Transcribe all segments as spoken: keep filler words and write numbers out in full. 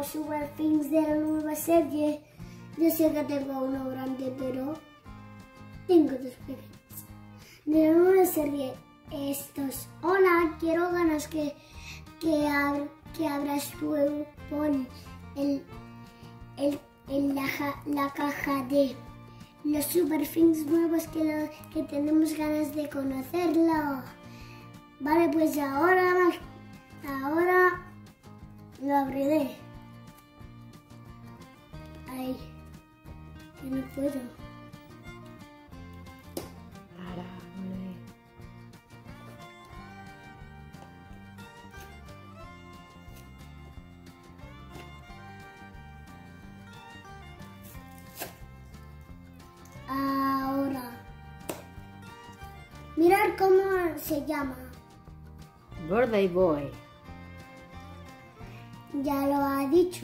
Super Things de la nueva serie. Yo sé que tengo uno grande, pero tengo dos pequeños. De la nueva serie, estos. Hola, quiero ganas que, que, ab, que abras tu pon el, el, el, la, la caja de los Super Things nuevos que, lo, que tenemos ganas de conocerlo. Vale, pues ahora, ahora lo abriré. Ay, que no puedo. Ahora, mirar cómo se llama. Birthday Boy. Ya lo ha dicho.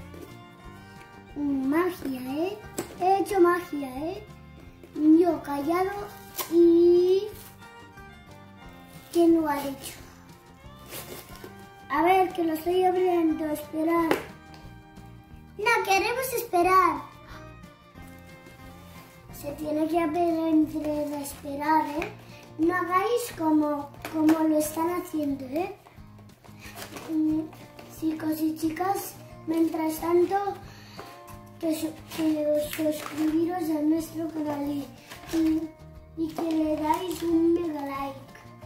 Magia, ¿eh? He hecho magia, ¿eh? Yo callado y... ¿quién lo ha dicho? A ver, que lo estoy abriendo. Esperar. No, queremos esperar. Se tiene que abrir entre esperar, ¿eh? No hagáis como, como lo están haciendo, ¿eh? Chicos y chicas, mientras tanto, que, que os suscribiros a nuestro canal y, y, y que le dais un mega like.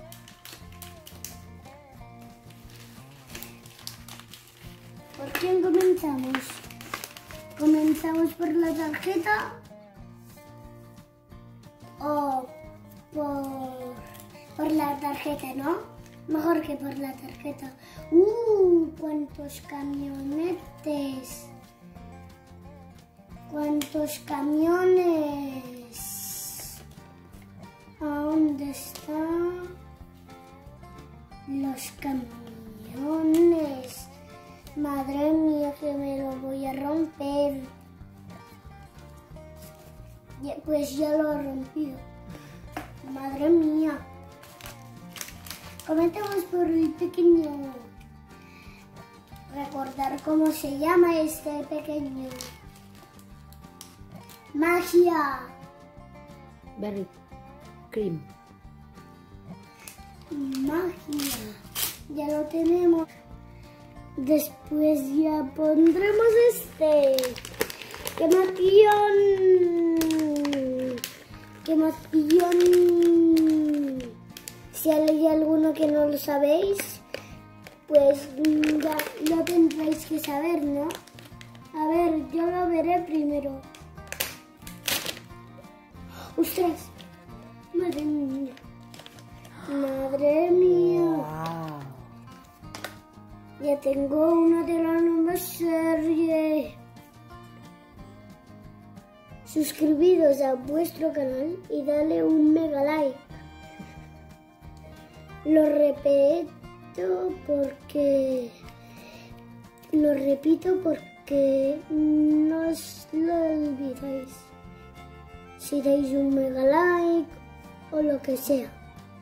¿Por quién comenzamos? ¿Comenzamos por la tarjeta o por, por la tarjeta, no? Mejor que por la tarjeta. ¡Uh! ¡Cuántos camionetes! ¡Cuántos camiones! ¿A dónde están los camiones? Madre mía, que me lo voy a romper. Pues ya lo he rompido. Madre mía. Comentemos por el pequeño. Recordar cómo se llama este pequeño. Magia. Berry Cream. Magia. Ya lo tenemos. Después ya pondremos este. ¡Qué emoción! ¡Qué emoción! Si hay alguno que no lo sabéis, pues ya lo tendréis que saber, ¿no? A ver, yo lo veré primero. ¡Ostras! ¡Madre mía! ¡Madre mía! Wow. Ya tengo uno de la nueva serie. Suscribiros a vuestro canal y dale un mega like. Lo repito porque... Lo repito porque no os lo olvidéis. Si dais un mega like o lo que sea.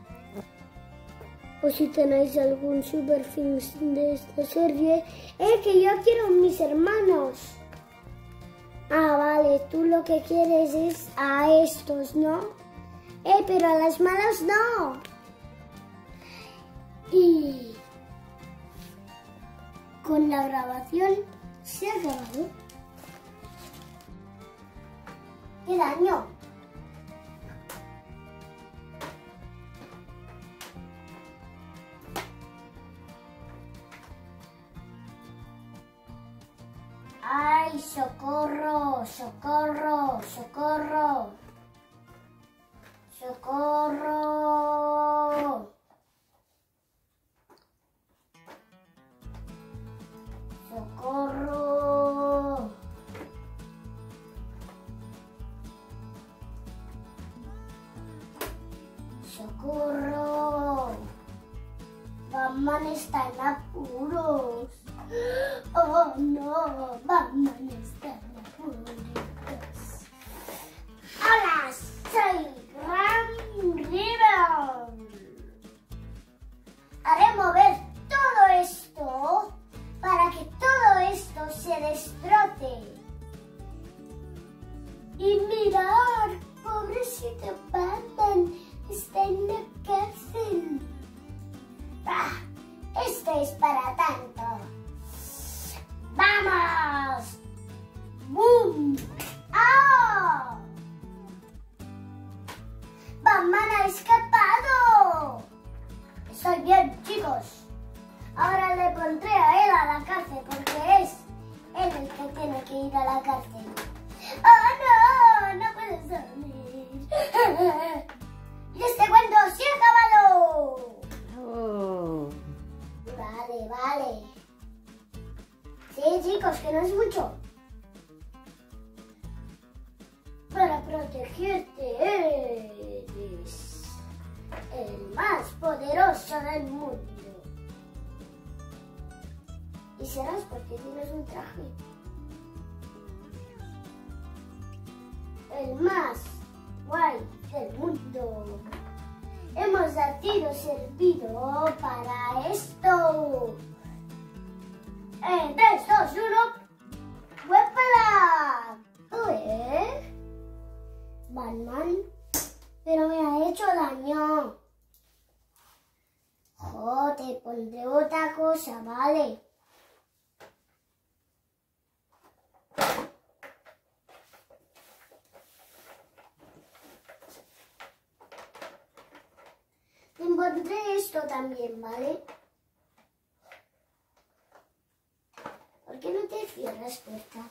O si tenéis algún Super Things de esta serie. ¡Eh, que yo quiero mis hermanos! Ah, vale, tú lo que quieres es a estos, ¿no? ¡Eh, pero a las malas no! Y con la grabación se ha acabado. ¡Qué daño! ¡Ay, socorro! ¡Socorro! ¡Socorro! ¡Socorro! ¡Socorro! ¡Socorro! Batman está en apuros. ¡Oh, no! Batman está en apuros. ¡Hola! Soy Ram River. Haré mover todo esto para que todo esto se Batman ha escapado. Estoy bien, chicos. Ahora le pondré a él a la cárcel porque es él el que tiene que ir a la cárcel. ¡Oh, no! ¡No puedes dormir! ¡Y este cuento sí ha acabado! Oh. Vale, vale. Sí, chicos, que no es mucho. Para protegerte eres el más poderoso del mundo. Y serás porque tienes un traje. El más guay del mundo. Hemos nacido servido para esto. En tres, dos, uno. ¡Huépala! ¿Eh? Batman, pero me ha hecho daño. Jo, te pondré otra cosa, ¿vale? Te pondré esto también, ¿vale? ¿Por qué no te cierras puerta?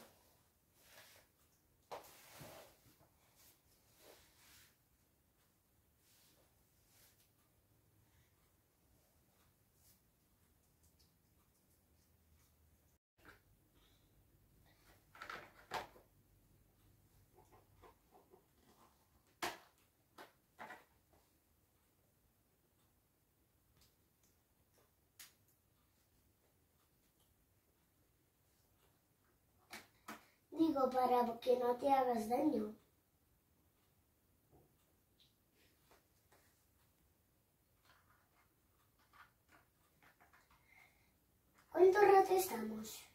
Digo, para que no te hagas daño. ¿Cuánto rato estamos?